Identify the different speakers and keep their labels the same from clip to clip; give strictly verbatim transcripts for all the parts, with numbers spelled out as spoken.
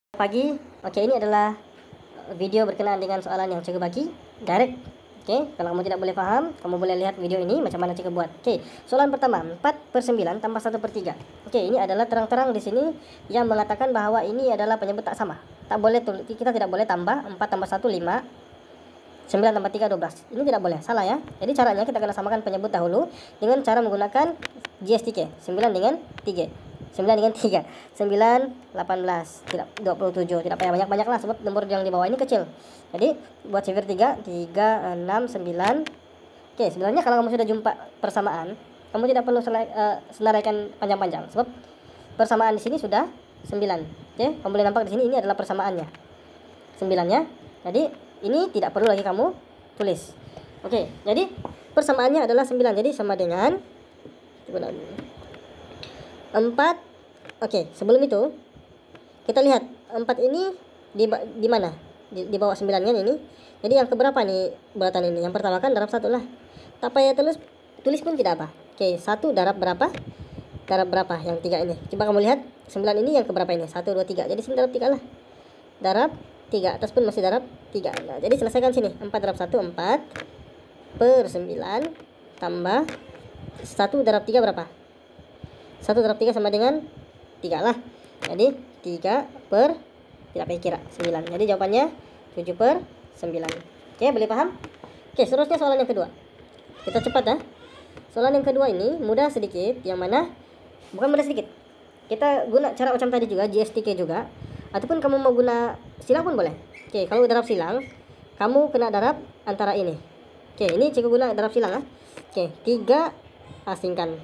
Speaker 1: Pagi. Oke, ini adalah video berkenaan dengan soalan yang cikgu bagi direct. Oke, kalau kamu tidak boleh paham, kamu boleh lihat video ini macam mana cikgu buat. Oke, soalan pertama, empat per sembilan tambah satu per tiga. Oke, ini adalah terang-terang di sini yang mengatakan bahwa ini adalah penyebut tak sama. Tak boleh tulis, kita tidak boleh tambah empat tambah satu lima, sembilan tambah tiga dua belas. Ini tidak boleh, salah ya. Jadi caranya kita akan samakan penyebut dahulu dengan cara menggunakan G S T K, sembilan dengan tiga. sembilan dengan tiga, sembilan, delapan belas, tidak dua puluh tujuh, tidak payah banyak-banyak lah sebab nomor yang di bawah ini kecil. Jadi buat sifir tiga, tiga, enam, sembilan. Oke, sebenarnya kalau kamu sudah jumpa persamaan, kamu tidak perlu uh, senaraikan panjang-panjang sebab persamaan di sini sudah sembilan. Oke, kamu boleh nampak di sini ini adalah persamaannya. sembilan-nya. Jadi ini tidak perlu lagi kamu tulis. Oke, jadi persamaannya adalah sembilan. Jadi sama dengan empat. Oke, sebelum itu kita lihat empat ini di di mana? Di, di bawah sembilan kan ini. Jadi yang keberapa nih bulatan ini? Yang pertama kan darab satu lah. Tak payah tulis, tulis pun tidak apa. Oke, satu darab berapa? Darab berapa yang tiga ini? Coba kamu lihat sembilan ini yang keberapa ini? satu, dua, tiga. Jadi sini darab tiga lah. Darab tiga, atas pun masih darab tiga. Nah, jadi selesaikan sini. empat darab satu, empat per sembilan tambah satu darab tiga berapa? satu darab tiga sama dengan tiga lah. Jadi tiga per, tidak payah kira, sembilan. Jadi jawabannya tujuh per sembilan. Oke, boleh paham? Oke, seterusnya soalan yang kedua. Kita cepat ya. Soalan yang kedua ini mudah sedikit, yang mana bukan mudah sedikit. Kita guna cara macam tadi juga, G S T K juga. Ataupun kamu mau guna silang pun boleh. Oke, kalau darab silang, kamu kena darab antara ini. Oke, ini cikgu guna darab silang ya. Oke, tiga asingkan.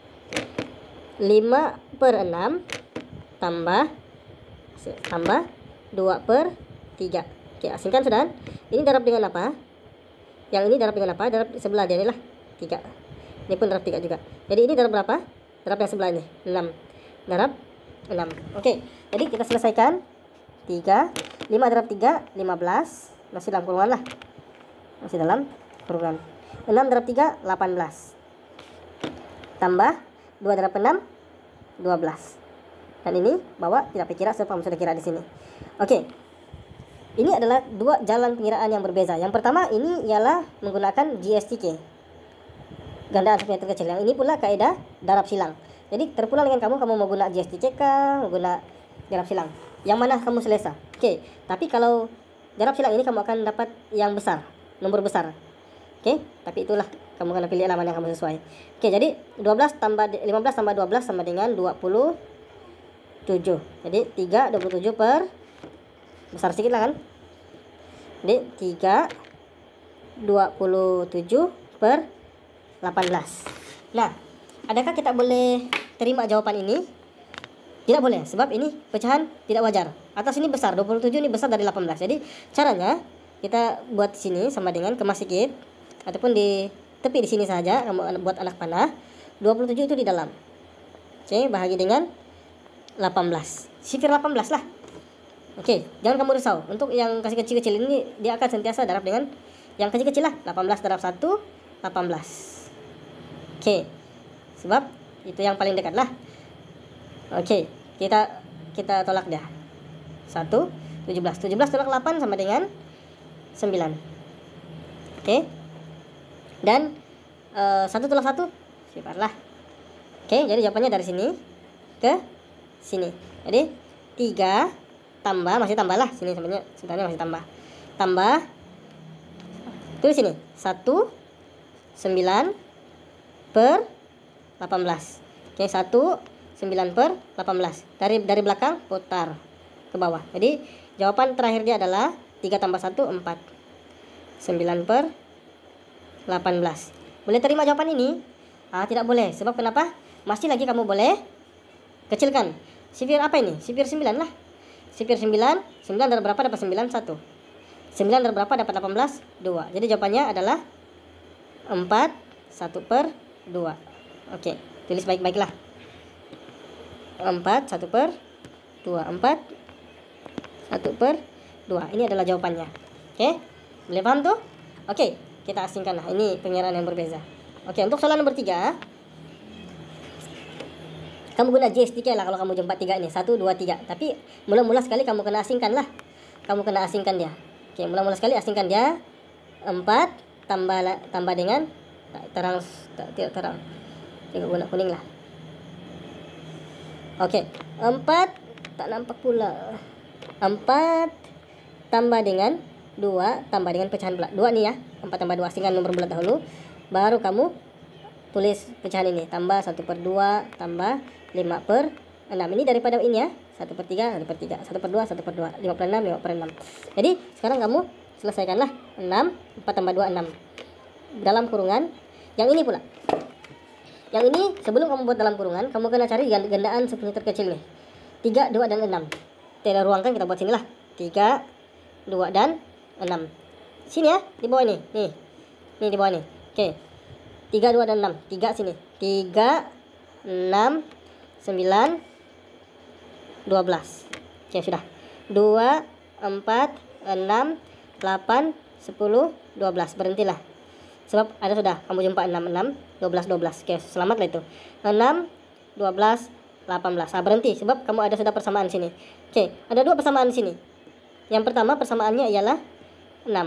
Speaker 1: lima per enam tambah tambah dua per tiga. Oke, asingkan sudah. Ini darab dengan apa? Yang ini darab dengan apa? Darab sebelah dia inilah tiga. Ini pun darab tiga juga. Jadi ini darab berapa? Darab yang sebelah ini enam. Darab enam. Oke, jadi kita selesaikan. Tiga, lima darab tiga, lima belas. Masih dalam kurungan lah. Masih dalam kurungan. enam darab tiga, delapan belas. Tambah dua darab enam, dua belas. Dan ini bawa tidak pikir sebab kamu sudah kira di sini. Oke. Ini adalah dua jalan pengiraan yang berbeza. Yang pertama ini ialah menggunakan G S T K. Gandaan submeter kecil. Yang ini pula kaidah darab silang. Jadi terpulang dengan kamu, kamu mau guna G S T K kah, mau guna darab silang. Yang mana kamu selesa. Oke. Tapi kalau darab silang ini kamu akan dapat yang besar, nomor besar. Oke, tapi itulah kamu akan pilih mana yang kamu sesuai. Oke, jadi dua belas tambah lima belas tambah dua belas sama dengan dua puluh tujuh. Jadi tiga, dua puluh tujuh per, besar sedikit lah kan. Jadi tiga, dua puluh tujuh per delapan belas. Nah, adakah kita boleh terima jawaban ini? Tidak boleh, sebab ini pecahan tidak wajar. Atas ini besar, dua puluh tujuh ini besar dari delapan belas. Jadi caranya kita buat sini sama dengan kemas sedikit. Ataupun di tepi di sini saja kamu buat anak panah. dua puluh tujuh itu di dalam. Oke, bahagi dengan delapan belas. Sifir delapan belas lah. Oke, jangan kamu risau. Untuk yang kasih kecil-kecil ini dia akan sentiasa darab dengan yang kecil-kecil lah. delapan belas darab satu, delapan belas. Oke. Sebab itu yang paling dekat lah. Oke, kita kita tolak dia. satu, tujuh belas. tujuh belas tolak delapan sama dengan sembilan. Oke. Dan uh, satu tolak satu sifar lah. Oke, jadi jawabannya dari sini ke sini. Jadi tiga tambah, masih tambah lah sini sebenarnya, sebenarnya masih tambah. Tambah tulis sini satu sembilan per delapan belas. Oke, satu sembilan per delapan belas. Dari dari belakang putar ke bawah. Jadi jawaban terakhir dia adalah tiga tambah satu empat. sembilan per delapan belas. Boleh terima jawaban ini? Ah, tidak boleh. Sebab kenapa? Masih lagi kamu boleh kecilkan. Sifir apa ini? Sifir sembilan lah. Sifir sembilan, sembilan darab berapa dapat sembilan? satu. sembilan darab berapa dapat delapan belas? dua. Jadi jawabannya adalah empat, satu per dua. Oke, tulis baik-baiklah. empat, satu per dua. empat, satu per dua. Ini adalah jawabannya. Oke, boleh paham tuh? Oke, kita asingkan lah. Ini pengiraan yang berbeza. Oke, untuk soalan nomor tiga. Kamu guna J S T K lah kalau kamu jumpa tiga ini. satu, dua, tiga. Tapi mula-mula sekali kamu kena asingkan lah. Kamu kena asingkan dia. Oke, mula-mula sekali asingkan dia. empat tambah tambah dengan terang, tidak terang. Tidak guna kuning lah. Oke, empat tak nampak pula. empat tambah dengan dua tambah dengan pecahan pula. dua nih ya. empat tambah dua, asingkan nomor bulat dahulu. Baru kamu tulis pecahan ini. Tambah satu per dua tambah lima per enam. Ini daripada ini ya. satu per tiga, satu per tiga, satu per dua, satu per dua, lima per enam, lima per enam. Jadi sekarang kamu selesaikanlah. enam, empat tambah dua, enam. Dalam kurungan. Yang ini pula. Yang ini sebelum kamu buat dalam kurungan, kamu kena cari gandaan sepunya terkecil nih. tiga, dua, dan enam. Tidak ruang kan, kita buat sini lah. tiga, dua, dan enam. Sini ya, di bawah ini. Nih. Nih di bawah nih. Oke. tiga, dua, dan enam. tiga sini. tiga, enam, sembilan, dua belas. Oke, sudah. dua, empat, enam, delapan, sepuluh, dua belas. Berhentilah. Sebab ada sudah. Kamu jumpa enam, enam, dua belas, dua belas. Oke, selamatlah itu. enam, dua belas, delapan belas. Nah, berhenti. Sebab kamu ada sudah persamaan sini. Oke, ada dua persamaan sini. Yang pertama persamaannya ialah enam.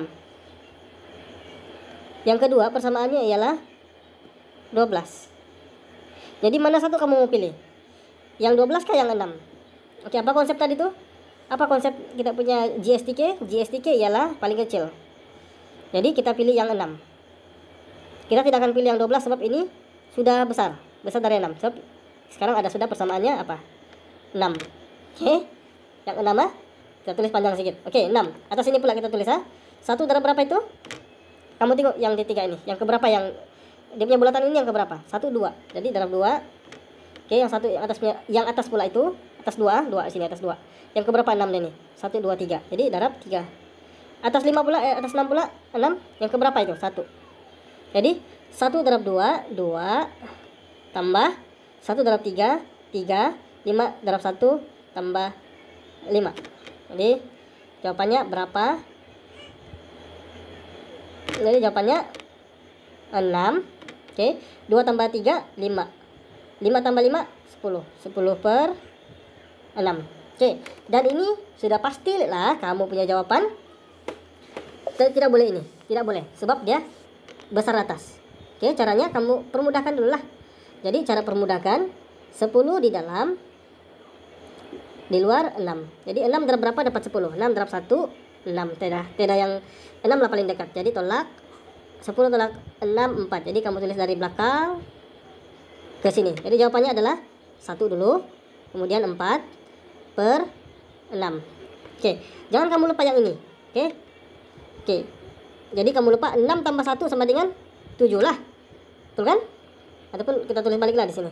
Speaker 1: Yang kedua persamaannya ialah dua belas. Jadi mana satu kamu mau pilih? Yang dua belas kah yang enam? Oke, apa konsep tadi tuh? Apa konsep kita punya J S T K? J S T K ialah paling kecil. Jadi kita pilih yang enam. Kita tidak akan pilih yang dua belas sebab ini sudah besar. Besar dari enam. Sebab sekarang ada sudah persamaannya apa? enam. Oke. Yang enam ah? Kita tulis panjang sedikit. Oke, enam. Atas ini pula kita tulis ah. satu darab berapa itu? Kamu tengok yang di tiga ini. Yang keberapa yang dia punya bulatan ini yang keberapa? satu, dua. Jadi darab dua. Oke, yang satu yang atasnya yang atas pula itu atas dua, dua sini atas dua. Yang keberapa enam ini? satu, dua, tiga. Jadi darab tiga. Atas lima pula eh, atas enam pula enam. Yang keberapa itu? satu. Jadi satu darab dua, dua tambah satu darab tiga, tiga, lima darab satu tambah lima. Jadi jawabannya berapa? Jadi jawabannya enam. Oke, dua tambah tiga, lima. lima tambah lima, sepuluh. sepuluh per enam. Oke, dan ini sudah pasti lah kamu punya jawaban. Dan tidak boleh ini, tidak boleh sebab dia besar atas. Oke, caranya kamu permudahkan dulu lah. Jadi cara permudahkan sepuluh di dalam, di luar enam. Jadi enam darab berapa dapat sepuluh? enam darab satu, enam. Tidak, tidak yang enam lah paling dekat. Jadi tolak sepuluh tolak enam, empat. Jadi kamu tulis dari belakang ke sini. Jadi jawabannya adalah satu dulu, kemudian empat per enam. Oke, jangan kamu lupa yang ini. Oke. Oke. Jadi kamu lupa enam tambah satu sama dengan tujuh lah. Betul kan? Ataupun kita tulis baliklah di sini.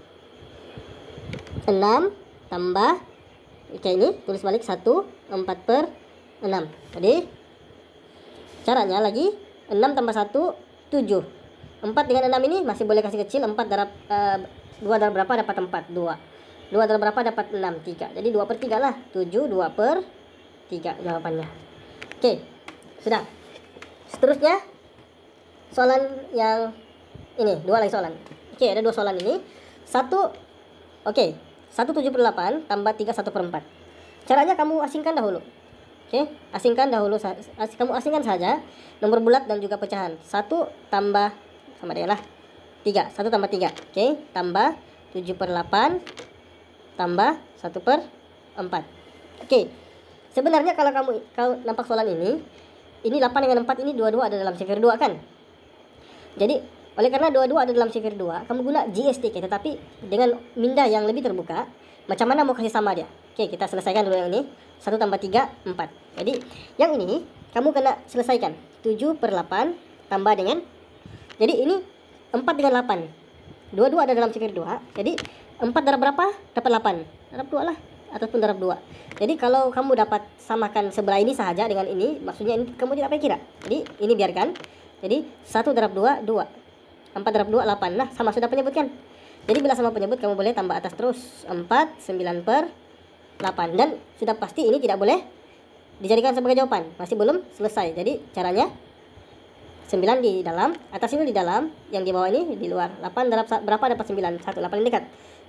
Speaker 1: enam tambah, oke ini tulis balik satu, empat per enam. Jadi caranya lagi enam tambah satu, tujuh. empat dengan enam ini masih boleh kasih kecil. empat darab uh, dua darab berapa dapat empat? dua. dua darab berapa dapat enam? tiga. Jadi dua per tiga lah. tujuh, dua per tiga jawabannya. Oke. Sudah. Seterusnya soalan yang ini, dua lagi soalan. Oke, ada dua soalan ini. Satu, oke, satu tujuh per delapan tambah tiga satu per empat. Caranya kamu asingkan dahulu. Oke, asingkan dahulu. As, kamu asingkan saja nomor bulat dan juga pecahan. Satu tambah sama dia lah tiga. Satu tambah tiga. Oke, tambah tujuh per delapan tambah satu per empat. Oke, sebenarnya kalau kamu kalau nampak soalan ini, ini delapan dengan empat ini dua-dua ada dalam sifir dua kan? Jadi, oleh karena dua-dua ada dalam sifir dua, kamu guna J S T K, tetapi dengan minda yang lebih terbuka. Macam mana mau kasih sama dia? Oke, kita selesaikan dulu yang ini. satu tambah tiga, empat. Jadi, yang ini kamu kena selesaikan. tujuh per delapan tambah dengan, jadi ini empat dengan delapan. Dua-dua ada dalam sifir dua. Jadi, empat darab berapa? Dapat delapan. Darab dua lah. Ataupun darab dua. Jadi kalau kamu dapat samakan sebelah ini saja dengan ini, maksudnya ini kamu tidak pakai kira. Jadi ini biarkan. Jadi satu darab dua, dua. empat darab dua, delapan. Nah, sama sudah penyebut kan? Jadi bila sama penyebut kamu boleh tambah atas terus. empat, sembilan per delapan. Dan sudah pasti ini tidak boleh dijadikan sebagai jawaban. Masih belum selesai. Jadi caranya sembilan di dalam, atas ini di dalam, yang di bawah ini di luar. delapan darab berapa dapat sembilan? satu. delapan yang dekat.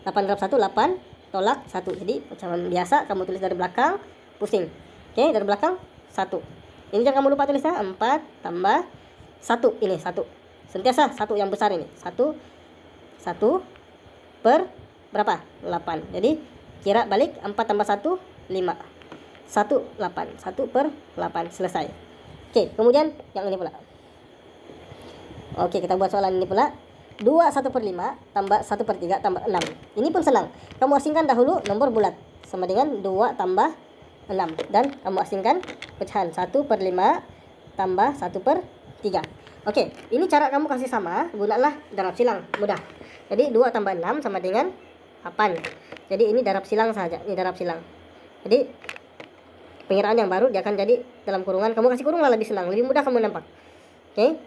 Speaker 1: delapan darab satu, delapan. Tolak satu. Jadi macam biasa kamu tulis dari belakang, pusing. Oke, dari belakang satu. Ini jangan kamu lupa tulisnya. empat tambah satu. Ini satu. Sentiasa satu yang besar ini. satu. satu per berapa? delapan. Jadi kira balik empat tambah satu, lima. satu, delapan. satu per delapan. Selesai. Oke, kemudian yang ini pula. Oke, kita buat soalan ini pula. dua satu per lima tambah satu per tiga tambah enam. Ini pun senang. Kamu asingkan dahulu nomor bulat sama dengan dua tambah enam. Dan kamu asingkan pecahan satu per lima tambah satu per tiga. Oke, ini cara kamu kasih sama. Gunalah darab silang. Mudah. Jadi dua tambah enam sama dengan delapan. Jadi ini darab silang saja. Ini darab silang. Jadi pengiraan yang baru dia akan jadi dalam kurungan. Kamu kasih kurung lah, lebih senang. Lebih mudah kamu nampak. Oke.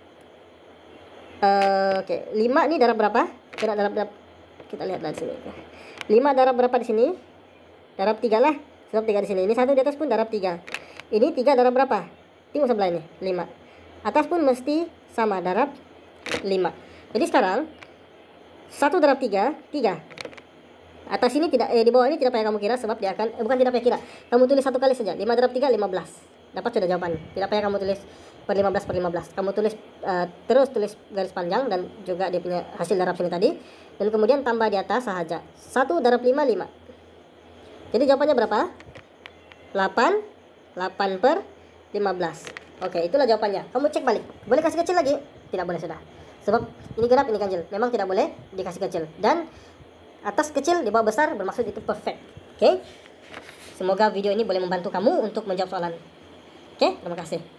Speaker 1: Uh, Oke, okay. lima ini darab berapa? Kira darab, darab kita lihat dari sini. lima darab berapa di sini? Darab tiga lah. Sebab tiga di sini. Ini satu di atas pun darab tiga. Ini tiga darab berapa? Tengok sebelah ini, lima. Atas pun mesti sama, darab lima. Jadi sekarang satu darab tiga, tiga. Atas ini tidak, eh, di bawah ini tidak payah kamu kira, sebab dia akan, eh, bukan tidak payah kira. Kamu tulis satu kali saja. lima darab tiga, lima belas. Dapat sudah jawaban. Tidak payah kamu tulis per lima belas per lima belas. Kamu tulis uh, terus tulis garis panjang dan juga dia punya hasil darab sini tadi. Dan kemudian tambah di atas saja. satu darab lima, lima. Jadi jawabannya berapa? delapan. delapan per lima belas. Oke, itulah jawabannya. Kamu cek balik. Boleh kasih kecil lagi? Tidak boleh sudah. Sebab ini genap, ini ganjil. Memang tidak boleh dikasih kecil. Dan atas kecil, di bawah besar bermaksud itu perfect. Oke? Semoga video ini boleh membantu kamu untuk menjawab soalan. Oke, terima kasih.